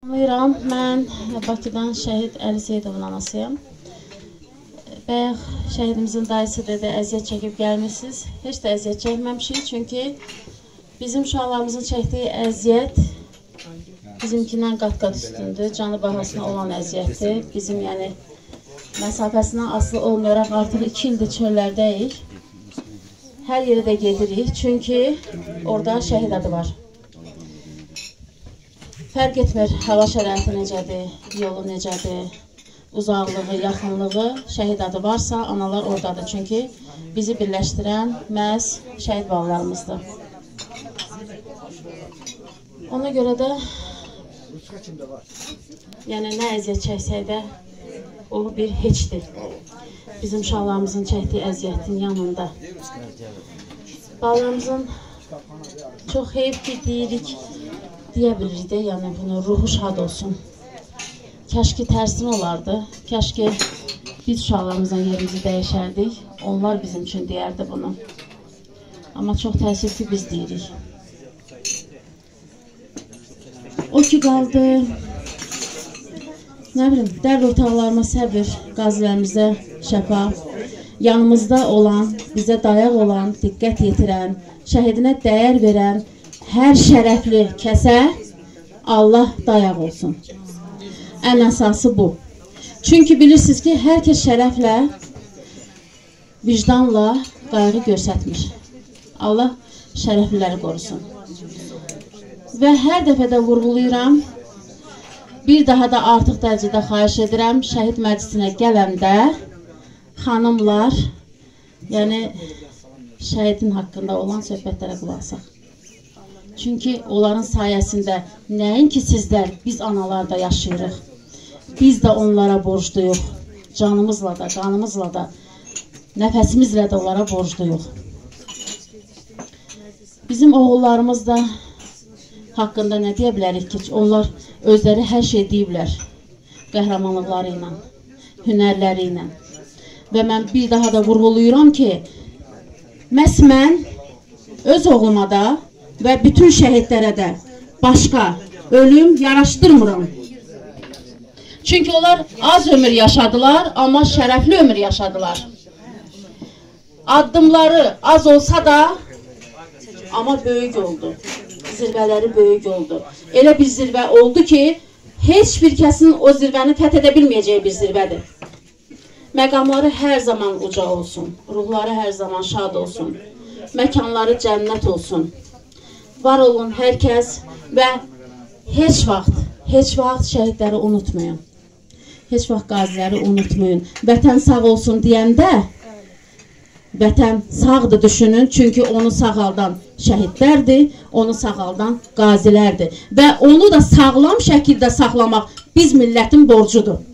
Salamlayıram, mən Bakıdan Şəhid Əli Seyidovun anasıyam. Bayaq şəhidimizin dayısı dedi, əziyyət çəkib gəlmişsiniz. Heç də əziyyət çəkməmişik, çünki bizim uşaqlarımızın çəkdiyi əziyyət bizimkindən qat-qat üstündür. Canı bahasına olan əziyyətdir. Bizim yəni məsafəsindən asılı olmayaraq artıq 2 ildir çöllərdəyik. Hər yerə də gedirik, çünki orada şəhid adı var. Fərq etmir, hava şəraiti necədir, yolu necədir, uzaqlığı, yaxınlığı, şəhid adı varsa analar oradadır. Çünki bizi birləşdirən məhz şəhid bağlarımızdır. Ona görə də yəni nə əziyyət çəksək də o bir heçdir. Bizim uşaqlarımızın çəkdiyi əziyyətin yanında. Bağlarımızın çox heyif ki, deyirik, deyə bilirik də, yəni bunu ruhu şad olsun. Kəşki tərsin olardı, kəşki biz uşaqlarımızdan yerimizi dəyişərdik, onlar bizim üçün deyərdi bunu. Amma çox təəssüf ki, biz deyirik. O ki qaldı, nə bilim, dərd ortaqlarıma səbir, qazilərimizə şəfa, yanımızda olan, bizə dayaq olan, diqqət yetirən, şəhidinə dəyər verən, hər şərəfli kəsə Allah dayaq olsun. Ən əsası bu. Çünki bilirsiniz ki, hər kəs şərəflə, vicdanla qayğı göstərmir. Allah şərəfliləri qorusun. Və hər dəfə də vurğulayıram, bir daha da artıq dərəcədə xahiş edirəm, şəhid məclisinə gələndə xanımlar, yəni şəhidin haqqında olan söhbətlərə qulaq asaq. Çünki onların sayəsində nəinki sizlər, biz analar da yaşayırıq. Biz də onlara borcluyuq. Canımızla da, qanımızla da, nəfəsimizlə də onlara borcluyuq. Bizim oğullarımız da haqqında nə deyə bilərik ki, onlar özləri hər şey deyiblər. Qəhrəmanlıqları ilə, hünərləri ilə. Və mən bir daha da vurğulayıram ki, məhz mən öz oğluma da və bütün şəhidlərə də başqa ölüm yaraşdırmıram. Çünki onlar az ömür yaşadılar, amma şərəfli ömür yaşadılar. Addımları az olsa da, amma böyük oldu. Zirvələri böyük oldu. Elə bir zirvə oldu ki, heç bir kəsin o zirvəni fəth edə bilməyəcəyi bir zirvədir. Məqamları hər zaman uca olsun, ruhları hər zaman şad olsun, məkanları cənnət olsun. Var olun hər kəs və heç vaxt şəhidləri unutmayın. Heç vaxt qaziləri unutmayın. Vətən sağ olsun deyəndə, vətən sağdır düşünün, çünki onu sağaldan şəhidlərdir, onu sağaldan qazilərdir. Və onu da sağlam şəkildə saxlamaq biz millətin borcudur.